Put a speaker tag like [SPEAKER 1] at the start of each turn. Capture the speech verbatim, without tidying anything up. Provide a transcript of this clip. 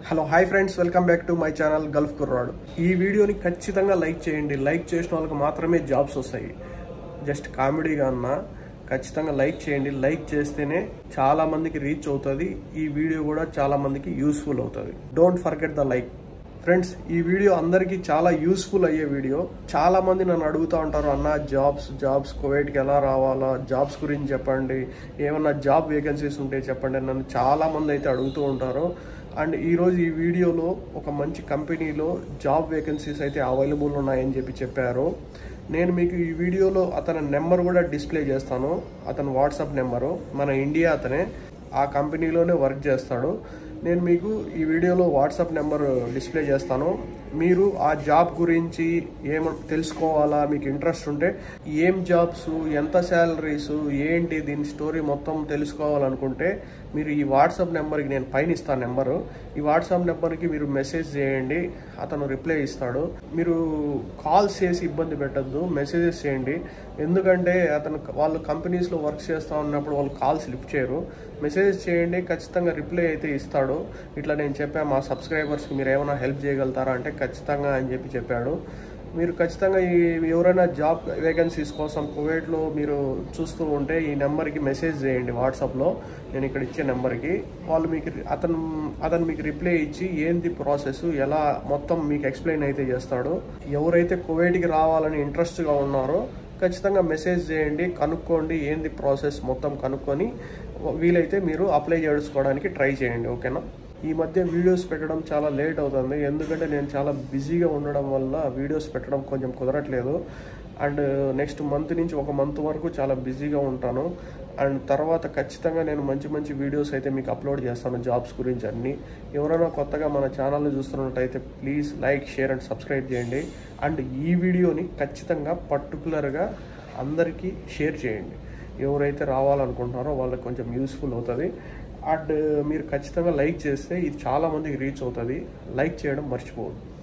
[SPEAKER 1] Hello hi friends, welcome back to my channel Gulf కుర్రాడు. ఈ వీడియోని ఖచ్చితంగా లైక్ చేయండి. లైక్ చేసిన వాళ్ళకి మాత్రమే జాబ్స్ వస్తాయి. జస్ట్ కామెడీగా అన్నా ఖచ్చితంగా లైక్ చేయండి. లైక్ చేస్తేనే చాలా మందికి రీచ్ అవుతుంది. ఈ వీడియో కూడా చాలా మందికి యూస్ఫుల్ అవుతుంది. Don't forget the like. Friends, ఈ వీడియో అందరికీ చాలా యూస్ఫుల్ అయ్యే వీడియో. చాలా మంది నన్ను అడుగుతూ ఉంటారు, అన్న జాబ్స్ జాబ్స్ కువైట్కి ఎలా రావాలా, జాబ్స్ గురించి చెప్పండి, ఏమన్నా జాబ్ వేకెన్సీస్ ఉంటే చెప్పండి. నన్ను చాలా మంది అయితే అడుగుతూ ఉంటారు. అండ్ ఈరోజు ఈ వీడియోలో ఒక మంచి కంపెనీలో జాబ్ వేకెన్సీస్ అయితే అవైలబుల్ ఉన్నాయని చెప్పి చెప్పారు. నేను మీకు ఈ వీడియోలో అతని నెంబర్ కూడా డిస్ప్లే చేస్తాను. అతని వాట్సాప్ నెంబరు, మన ఇండియా అతనే, ఆ కంపెనీలోనే వర్క్ చేస్తాడు. నేను మీకు ఈ వీడియోలో వాట్సాప్ నెంబర్ డిస్ప్లే చేస్తాను. మీరు ఆ జాబ్ గురించి ఏం తెలుసుకోవాలా, మీకు ఇంట్రెస్ట్ ఉంటే ఏం జాబ్స్, ఎంత శాలరీస్, ఏంటి దీని స్టోరీ మొత్తం తెలుసుకోవాలనుకుంటే మీరు ఈ వాట్సాప్ నెంబర్కి, నేను పైన ఇస్తాను నెంబరు, ఈ వాట్సాప్ నెంబర్కి మీరు మెసేజ్ చేయండి. అతను రిప్లై ఇస్తాడు. మీరు కాల్స్ చేసి ఇబ్బంది పెట్టద్దు, మెసేజెస్ చేయండి. ఎందుకంటే అతను వాళ్ళు కంపెనీస్లో వర్క్ చేస్తూ ఉన్నప్పుడు వాళ్ళు కాల్స్ లిఫ్ట్ చేయరు. మెసేజెస్ చేయండి, ఖచ్చితంగా రిప్లై అయితే ఇస్తాడు. ఇట్లా నేను చెప్పాను మా సబ్స్క్రైబర్స్కి మీరు ఏమైనా హెల్ప్ చేయగలుగుతారా అంటే ఖచ్చితంగా అని చెప్పి చెప్పాడు. మీరు ఖచ్చితంగా ఈ ఎవరైనా జాబ్ వేకెన్సీస్ కోసం కువైట్లో మీరు చూస్తూ ఉంటే ఈ నెంబర్కి మెసేజ్ చేయండి వాట్సాప్లో, నేను ఇక్కడ ఇచ్చే నెంబర్కి. వాళ్ళు మీకు అతను అతను మీకు రిప్లై ఇచ్చి ఏంది ప్రాసెస్, ఎలా మొత్తం మీకు ఎక్స్ప్లెయిన్ అయితే చేస్తాడు. ఎవరైతే కువైట్కి రావాలని ఇంట్రెస్ట్గా ఉన్నారో ఖచ్చితంగా మెసేజ్ చేయండి, కనుక్కోండి ఏంది ప్రాసెస్ మొత్తం కనుక్కొని వీలైతే మీరు అప్లై చేసుకోవడానికి ట్రై చేయండి. ఓకేనా? ఈ మధ్య వీడియోస్ పెట్టడం చాలా లేట్ అవుతుంది, ఎందుకంటే నేను చాలా బిజీగా ఉండడం వల్ల వీడియోస్ పెట్టడం కొంచెం కుదరట్లేదు. అండ్ నెక్స్ట్ మంత్ నుంచి ఒక మంత్ వరకు చాలా బిజీగా ఉంటాను. అండ్ తర్వాత ఖచ్చితంగా నేను మంచి మంచి వీడియోస్ అయితే మీకు అప్లోడ్ చేస్తాను జాబ్స్ గురించి అన్నీ. ఎవరైనా కొత్తగా మన ఛానల్ని చూస్తున్నట్టయితే please like, share and subscribe చేయండి. అండ్ ఈ వీడియోని ఖచ్చితంగా పర్టికులర్గా అందరికీ షేర్ చేయండి. ఎవరైతే రావాలనుకుంటున్నారో వాళ్ళకి కొంచెం యూస్ఫుల్ అవుతుంది. అండ్ మీరు ఖచ్చితంగా లైక్ చేస్తే ఇది చాలా మందికి రీచ్ అవుతుంది. లైక్ చేయడం మర్చిపోవద్దు.